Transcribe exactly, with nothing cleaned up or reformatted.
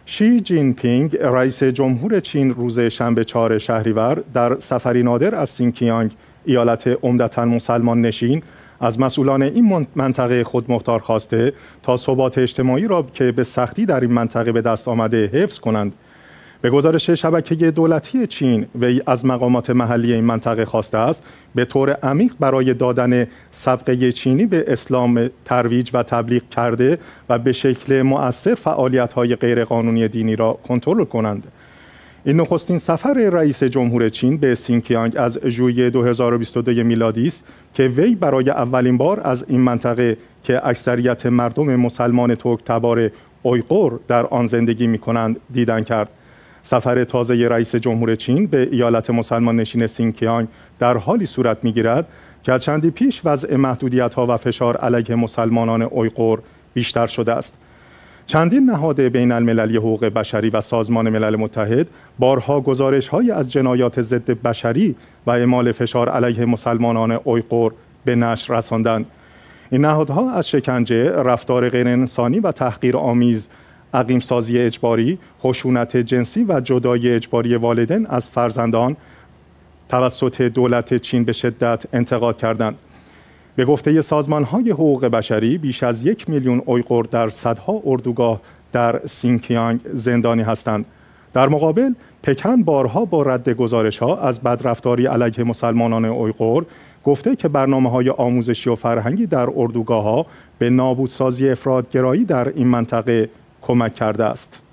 شی جین پینگ رئیس جمهور چین روز شنبه چهارم شهریور در سفری نادر از سینکیانگ، ایالت عمدتاً مسلمان نشین، از مسئولان این منطقه خودمختار خواسته تا ثبات اجتماعی را که به سختی در این منطقه به دست آمده حفظ کنند. به گزارش شبکه دولتی چین، وی از مقامات محلی این منطقه خواسته است به طور عمیق برای دادن سبقه چینی به اسلام ترویج و تبلیغ کرده و به شکل مؤثر فعالیت‌های غیرقانونی دینی را کنترل کنند. این نخستین سفر رئیس جمهور چین به سینکیانگ از ژوئیه دو هزار و بیست و دو میلادی است که وی برای اولین بار از این منطقه که اکثریت مردم مسلمان ترک تبار اویغور در آن زندگی می‌کنند دیدن کرد. سفر تازه رئیس جمهور چین به ایالت مسلمان نشین سینکیانگ در حالی صورت می‌گیرد که از چندی پیش وضع محدودیت‌ها و فشار علیه مسلمانان اویغور بیشتر شده است. چندین نهاد بین المللی حقوق بشری و سازمان ملل متحد بارها گزارش‌هایی از جنایات ضد بشری و اعمال فشار علیه مسلمانان اویغور به نشر رساندند. این نهادها از شکنجه، رفتار غیرانسانی و تحقیرآمیز، عقیم‌سازی اجباری، خشونت جنسی و جدایی اجباری والدین از فرزندان توسط دولت چین به شدت انتقاد کردند. به گفته سازمان‌های حقوق بشری، بیش از یک میلیون اویغور در صدها اردوگاه در سینکیانگ زندانی هستند. در مقابل، پکن بارها با رد گزارش‌ها از بدرفتاری علیه مسلمانان اویغور گفته که برنامه‌های آموزشی و فرهنگی در اردوگاه‌ها به نابودسازی افراط‌گرایی در این منطقه کمک کرده است.